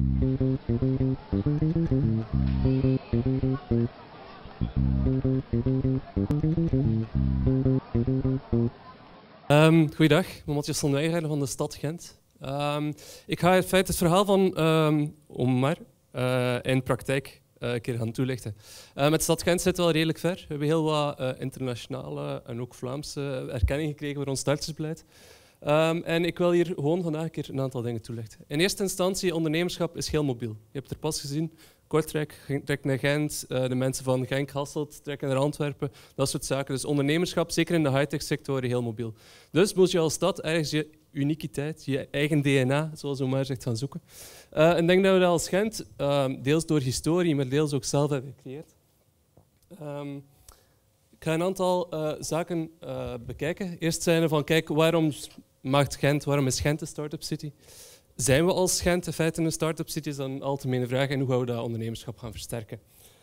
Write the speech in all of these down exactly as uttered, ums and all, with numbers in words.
Um, goeiedag, ik ben Matthias van Wijngaarden van de stad Gent. Um, ik ga in feite het verhaal van um, Omar uh, in praktijk uh, een keer gaan toelichten. Uh, met de stad Gent zitten we al redelijk ver. We hebben heel wat uh, internationale en ook Vlaamse erkenning gekregen voor ons startersbeleid. Um, en ik wil hier gewoon vandaag een keer een aantal dingen toelichten. In eerste instantie, ondernemerschap is heel mobiel. Je hebt er pas gezien. Kortrijk trekt naar Gent, uh, de mensen van Genk, Hasselt trekken naar Antwerpen, dat soort zaken. Dus ondernemerschap, zeker in de high-tech sector, heel mobiel. Dus moet je als stad ergens je uniekiteit, je eigen D N A, zoals Omar zegt, gaan zoeken. Uh, en ik denk dat we dat als Gent, uh, deels door historie, maar deels ook zelf hebben gecreëerd. Um, ik ga een aantal uh, zaken uh, bekijken. Eerst zijn er van, kijk, waarom maakt Gent, waarom is Gent een start-up city? Zijn we als Gent in feite een start-up city? Is dat een algemene vraag. En hoe gaan we dat ondernemerschap gaan versterken?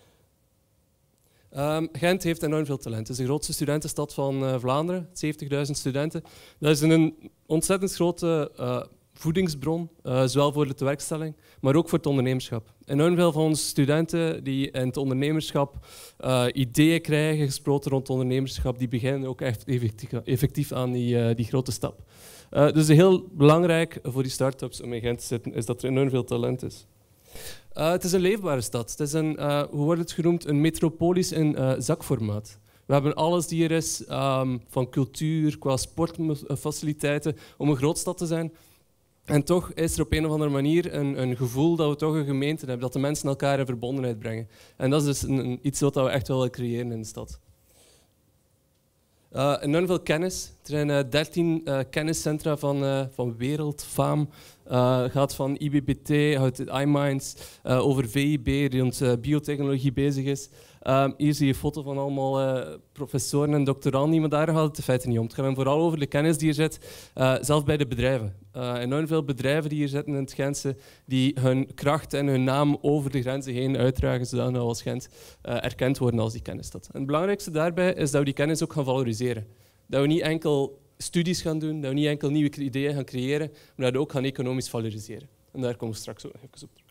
Um, Gent heeft enorm veel talent. Het is de grootste studentenstad van uh, Vlaanderen, zeventigduizend studenten. Dat is een ontzettend grote uh, voedingsbron, uh, zowel voor de tewerkstelling, maar ook voor het ondernemerschap. Enorm veel van onze studenten die in het ondernemerschap uh, ideeën krijgen, gesproken rond ondernemerschap, die beginnen ook echt effectief, effectief aan die, uh, die grote stap. Uh, dus heel belangrijk voor die start-ups om in Gent te zitten, is dat er enorm veel talent is. Uh, het is een leefbare stad. Het is een, uh, hoe wordt het genoemd, een metropolis in uh, zakformaat. We hebben alles die er is, um, van cultuur, qua sportfaciliteiten, om een grootstad te zijn. En toch is er op een of andere manier een, een gevoel dat we toch een gemeente hebben, dat de mensen elkaar in verbondenheid brengen. En dat is dus een, een, iets wat we echt wel willen creëren in de stad. Uh, enorm veel kennis. Er zijn uh, dertien uh, kenniscentra van, uh, van wereldfaam. Uh, gaat van I B B T, uit iMinds, uh, over V I B, die rond uh, biotechnologie bezig is. Uh, hier zie je een foto van allemaal uh, professoren en doctoranden, maar daar gaat het in feite niet om. Het gaat hem vooral over de kennis die er zit, uh, zelf bij de bedrijven. Uh, enorm veel bedrijven die hier zitten in het Gentse, die hun kracht en hun naam over de grenzen heen uitdragen, zodat we als Gent uh, erkend worden als die kennisstad. En het belangrijkste daarbij is dat we die kennis ook gaan valoriseren. Dat we niet enkel studies gaan doen, dat we niet enkel nieuwe ideeën gaan creëren, maar dat we ook gaan economisch valoriseren. En daar komen we straks ook even op terug.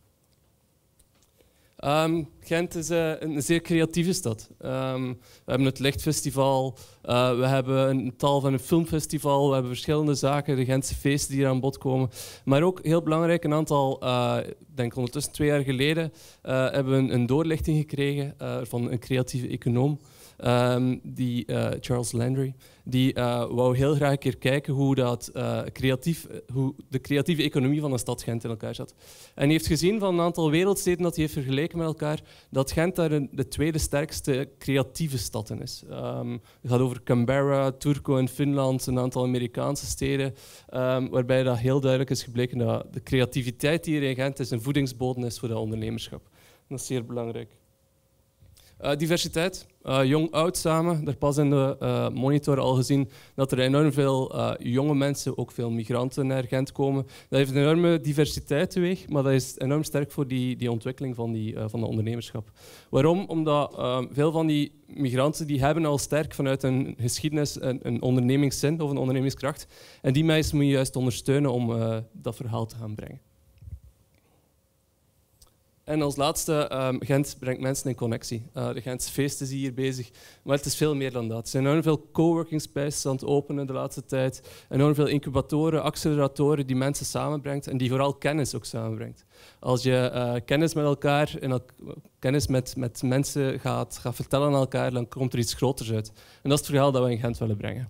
Um, Gent is uh, een zeer creatieve stad. Um, we hebben het Lichtfestival, uh, we hebben een tal van een filmfestival, we hebben verschillende zaken, de Gentse feesten die hier aan bod komen. Maar ook heel belangrijk, een aantal, uh, ik denk ondertussen twee jaar geleden, uh, hebben we een, een doorlichting gekregen uh, van een creatieve econoom. Um, die, uh, Charles Landry, die uh, wou heel graag een keer kijken hoe, dat, uh, creatief, hoe de creatieve economie van een stad Gent in elkaar zat. En hij heeft gezien van een aantal wereldsteden dat hij heeft vergeleken met elkaar, dat Gent daar een, de tweede sterkste creatieve stad in is. Um, het gaat over Canberra, Turku in Finland, een aantal Amerikaanse steden, um, waarbij dat heel duidelijk is gebleken dat de creativiteit hier in Gent is een voedingsbodem is voor dat ondernemerschap. Dat is zeer belangrijk. Uh, diversiteit, uh, jong-oud samen. Daar pas in de uh, monitor al gezien dat er enorm veel uh, jonge mensen, ook veel migranten naar Gent komen. Dat heeft een enorme diversiteit teweeg, maar dat is enorm sterk voor die, die ontwikkeling van, die, uh, van de ondernemerschap. Waarom? Omdat uh, veel van die migranten die hebben al sterk vanuit een geschiedenis een, een ondernemingszin of een ondernemingskracht. En die mensen moet je juist ondersteunen om uh, dat verhaal te gaan brengen. En als laatste, um, Gent brengt mensen in connectie. Uh, de Gentse feesten zie je hier bezig, maar het is veel meer dan dat. Er zijn enorm veel coworking spaces aan het openen de laatste tijd. Enorm veel incubatoren, acceleratoren die mensen samenbrengt en die vooral kennis ook samenbrengt. Als je uh, kennis met elkaar, en el kennis met, met mensen gaat, gaat vertellen aan elkaar, dan komt er iets groters uit. En dat is het verhaal dat we in Gent willen brengen.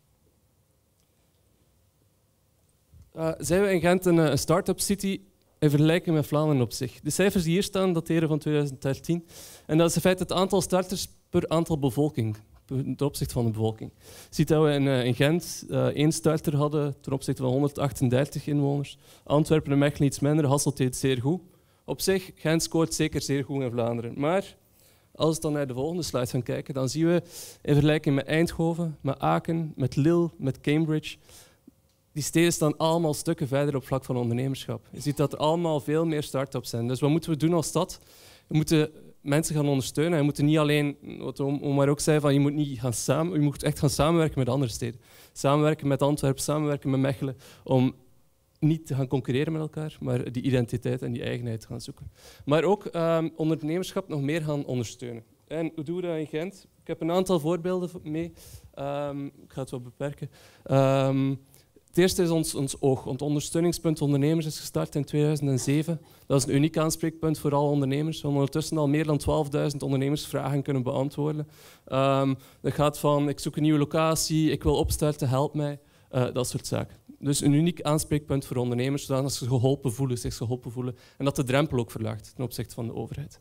Uh, zijn we in Gent een, een start-up city? In vergelijking met Vlaanderen op zich. De cijfers die hier staan dateren van twintig dertien. En dat is in feite het aantal starters per aantal bevolking, ten opzichte van de bevolking. Je ziet dat we in, uh, in Gent uh, één starter hadden ten opzichte van honderdachtendertig inwoners. Antwerpen en Mechelen iets minder, Hasselt deed zeer goed. Op zich, Gent scoort zeker zeer goed in Vlaanderen. Maar als we dan naar de volgende slide gaan kijken, dan zien we in vergelijking met Eindhoven, met Aken, met Lille, met Cambridge, die steden staan allemaal stukken verder op vlak van ondernemerschap. Je ziet dat er allemaal veel meer start-ups zijn. Dus wat moeten we doen als stad? We moeten mensen gaan ondersteunen. We moeten niet alleen, wat Omar ook zei, van je moet niet gaan samen, je moet echt gaan samenwerken met andere steden. Samenwerken met Antwerpen, samenwerken met Mechelen, om niet te gaan concurreren met elkaar, maar die identiteit en die eigenheid te gaan zoeken. Maar ook um, ondernemerschap nog meer gaan ondersteunen. En hoe doen we dat in Gent? Ik heb een aantal voorbeelden mee. Um, ik ga het wat beperken. Um, het eerste is ons, ons oog. Ons ondersteuningspunt ondernemers is gestart in tweeduizend zeven. Dat is een uniek aanspreekpunt voor alle ondernemers. We hebben ondertussen al meer dan twaalfduizend ondernemersvragen kunnen beantwoorden. Um, dat gaat van ik zoek een nieuwe locatie, ik wil opstarten, help mij. Uh, dat soort zaken. Dus een uniek aanspreekpunt voor ondernemers, zodat ze geholpen voelen, zich geholpen voelen en dat de drempel ook verlaagt ten opzichte van de overheid.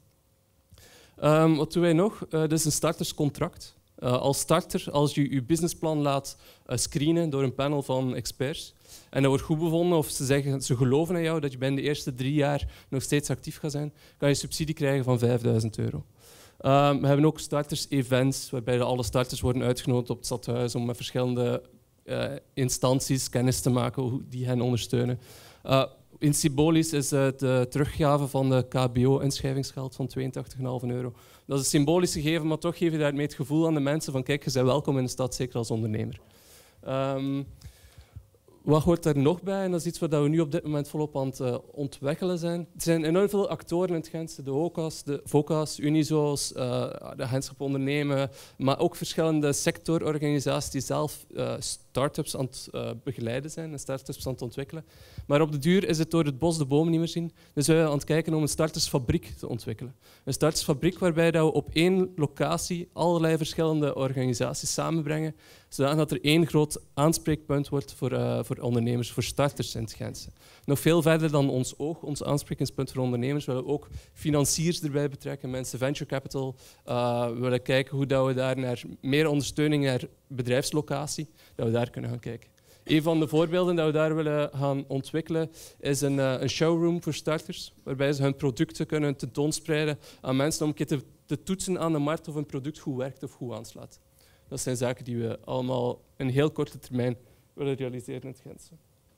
Um, wat doen wij nog? Uh, dit is een starterscontract. Uh, als starter, als je je businessplan laat uh, screenen door een panel van experts en dat wordt goed bevonden of ze zeggen ze geloven in jou dat je binnen de eerste drie jaar nog steeds actief gaat zijn, kan je subsidie krijgen van vijfduizend euro. Um, we hebben ook starters-events waarbij alle starters worden uitgenodigd op het stadhuis om met verschillende uh, instanties kennis te maken hoe die hen ondersteunen. Uh, In symbolisch is het de teruggave van de K B O-inschrijvingsgeld van tweeëntachtig komma vijf euro. Dat is een symbolisch gegeven, maar toch geef je daarmee het gevoel aan de mensen van kijk, je bent welkom in de stad, zeker als ondernemer. Um, wat hoort er nog bij? En dat is iets waar we nu op dit moment volop aan het uh, ontwikkelen zijn. Er zijn enorm veel actoren in het Gentse, de O C A's, de VOCA's, Unizo's, uh, de agentschap ondernemen, maar ook verschillende sectororganisaties die zelf uh, start-ups aan het uh, begeleiden zijn en start-ups aan het ontwikkelen. Maar op de duur is het door het bos de bomen niet meer zien. Dus we zijn aan het kijken om een startersfabriek te ontwikkelen. Een startersfabriek waarbij we op één locatie allerlei verschillende organisaties samenbrengen, zodat er één groot aanspreekpunt wordt voor, uh, voor ondernemers, voor starters in het Gentse. Nog veel verder dan ons oog, ons aanspreekingspunt voor ondernemers, willen we ook financiers erbij betrekken, mensen venture capital. Uh, we willen kijken hoe dat we daar naar meer ondersteuning naar bedrijfslocatie, dat we daar kunnen gaan kijken. Een van de voorbeelden dat we daar willen gaan ontwikkelen is een, uh, een showroom voor starters, waarbij ze hun producten kunnen tentoonspreiden aan mensen om een keer te, te toetsen aan de markt of een product goed werkt of goed aanslaat. Dat zijn zaken die we allemaal in heel korte termijn willen realiseren in het Gentse.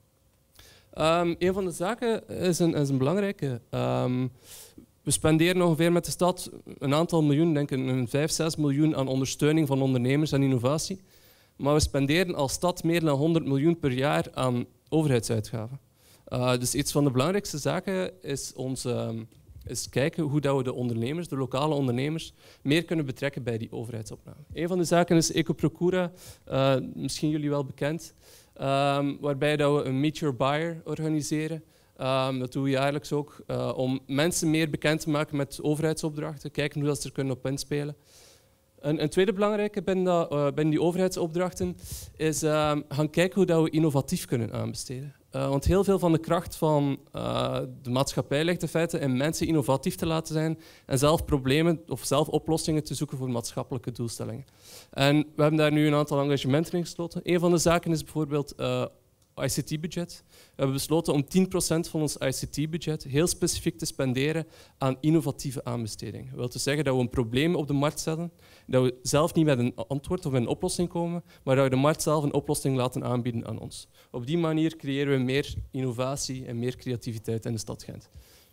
Um, een van de zaken is een, is een belangrijke. Um, we spenderen ongeveer met de stad een aantal miljoen, denk ik een vijf, zes miljoen aan ondersteuning van ondernemers en innovatie. Maar we spenderen als stad meer dan honderd miljoen per jaar aan overheidsuitgaven. Uh, dus iets van de belangrijkste zaken is ons um, is kijken hoe dat we de ondernemers, de lokale ondernemers, meer kunnen betrekken bij die overheidsopname. Een van de zaken is EcoProcura, uh, misschien jullie wel bekend, um, waarbij dat we een Meet Your Buyer organiseren. Um, dat doen we jaarlijks ook, uh, om mensen meer bekend te maken met overheidsopdrachten, kijken hoe dat ze er kunnen op inspelen. Een, een tweede belangrijke binnen, dat, uh, binnen die overheidsopdrachten is uh, gaan kijken hoe dat we innovatief kunnen aanbesteden. Uh, want heel veel van de kracht van uh, de maatschappij ligt in feite in mensen innovatief te laten zijn en zelf problemen of zelf oplossingen te zoeken voor maatschappelijke doelstellingen. En we hebben daar nu een aantal engagementen in gesloten. Een van de zaken is bijvoorbeeld uh, I C T-budget. We hebben besloten om tien procent van ons I C T-budget heel specifiek te spenderen aan innovatieve aanbestedingen. Dat wil dus zeggen dat we een probleem op de markt zetten, dat we zelf niet met een antwoord of een oplossing komen, maar dat we de markt zelf een oplossing laten aanbieden aan ons. Op die manier creëren we meer innovatie en meer creativiteit in de stad Gent.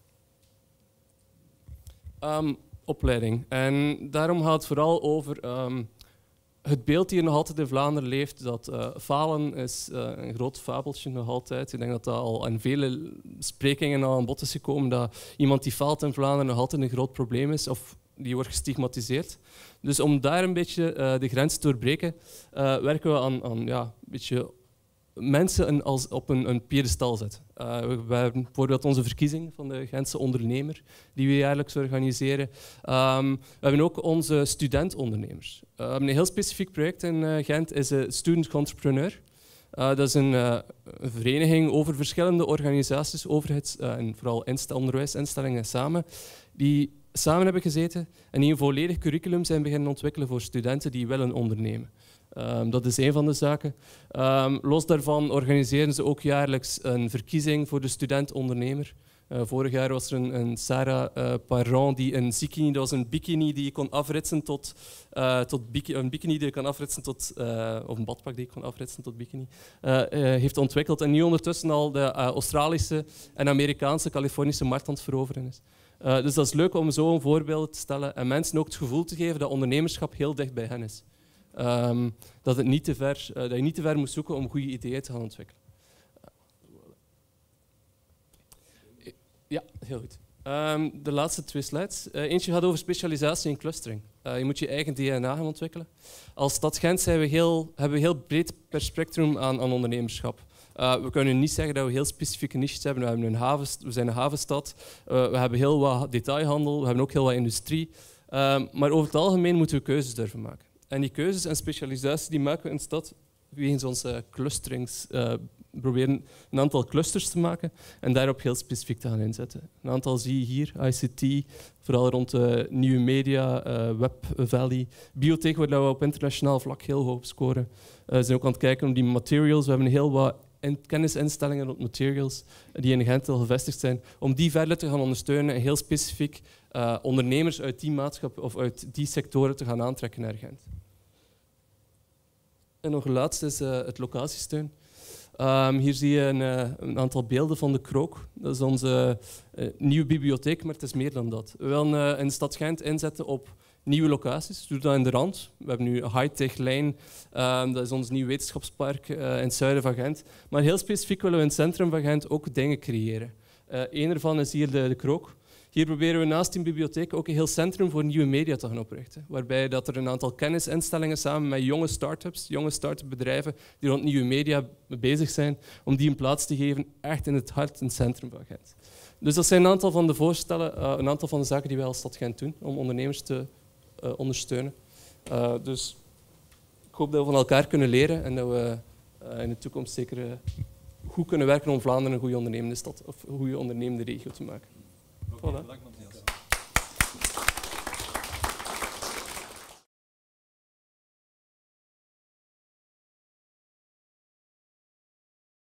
Um, opleiding. En daarom gaat het vooral over um, het beeld die er nog altijd in Vlaanderen leeft, dat uh, falen is uh, een groot fabeltje nog altijd. Ik denk dat dat al aan vele sprekingen al aan bod is gekomen, dat iemand die faalt in Vlaanderen nog altijd een groot probleem is, of die wordt gestigmatiseerd. Dus om daar een beetje uh, de grens te doorbreken, uh, werken we aan, aan ja, een beetje mensen als op een, een piedestal zetten. Uh, we, we hebben bijvoorbeeld onze verkiezing van de Gentse ondernemer, die we jaarlijks organiseren. Um, we hebben ook onze studentondernemers. Uh, we hebben een heel specifiek project in uh, Gent, is uh, Student Entrepreneur. Uh, dat is een, uh, een vereniging over verschillende organisaties, overheids- uh, en vooral insta- onderwijsinstellingen samen, die samen hebben gezeten en die een volledig curriculum zijn beginnen ontwikkelen voor studenten die willen ondernemen. Um, dat is een van de zaken. Um, los daarvan organiseren ze ook jaarlijks een verkiezing voor de student-ondernemer. Uh, vorig jaar was er een, een Sarah uh, Parent die een zikini, dat was een bikini die je kon afritsen tot, uh, tot biki, een bikini die je kan afritsen tot, uh, of een badpak die je kon afritsen tot bikini, uh, uh, heeft ontwikkeld en nu ondertussen al de uh, Australische en Amerikaanse, Californische markt aan het veroveren is. Uh, dus dat is leuk om zo een voorbeeld te stellen en mensen ook het gevoel te geven dat ondernemerschap heel dicht bij hen is. Um, dat, het niet te ver, uh, dat je niet te ver moet zoeken om goede ideeën te gaan ontwikkelen. Ja, heel goed. Um, de laatste twee slides. Uh, eentje gaat over specialisatie en clustering. Uh, je moet je eigen D N A gaan ontwikkelen. Als stad Gent zijn we heel, hebben we een heel breed spectrum aan, aan ondernemerschap. Uh, we kunnen niet zeggen dat we heel specifieke niches hebben. We, hebben een haven, we zijn een havenstad, uh, we hebben heel wat detailhandel, we hebben ook heel wat industrie. Uh, maar over het algemeen moeten we keuzes durven maken. En die keuzes en specialisatie die maken we in de stad wegens onze clusterings. Uh, proberen een aantal clusters te maken en daarop heel specifiek te gaan inzetten. Een aantal zie je hier, I C T, vooral rond de nieuwe media, uh, Web Valley, biotech, waar we op internationaal vlak heel hoog scoren. Uh, we zijn ook aan het kijken om die materials. We hebben heel wat kennisinstellingen rond materials die in Gent al gevestigd zijn, om die verder te gaan ondersteunen en heel specifiek uh, ondernemers uit die maatschappij of uit die sectoren te gaan aantrekken naar Gent. En nog een laatste is uh, het locatiesteun. Um, hier zie je een, uh, een aantal beelden van de Krook. Dat is onze uh, nieuwe bibliotheek, maar het is meer dan dat. We willen uh, in de stad Gent inzetten op nieuwe locaties. We doen dat in de rand. We hebben nu High-Tech Lane, um, dat is ons nieuw wetenschapspark uh, in het zuiden van Gent. Maar heel specifiek willen we in het centrum van Gent ook dingen creëren. Uh, Eén ervan is hier de, de Krook. Hier proberen we naast die bibliotheek ook een heel centrum voor nieuwe media te gaan oprichten. Waarbij dat er een aantal kennisinstellingen samen met jonge start-ups, jonge start-up bedrijven die rond nieuwe media bezig zijn, om die een plaats te geven echt in het hart en het centrum van Gent. Dus dat zijn een aantal van de voorstellen, uh, een aantal van de zaken die wij als stad Gent doen om ondernemers te uh, ondersteunen. Uh, dus ik hoop dat we van elkaar kunnen leren en dat we uh, in de toekomst zeker uh, goed kunnen werken om Vlaanderen een goede ondernemende stad of een goede ondernemende regio te maken. Okay, voilà.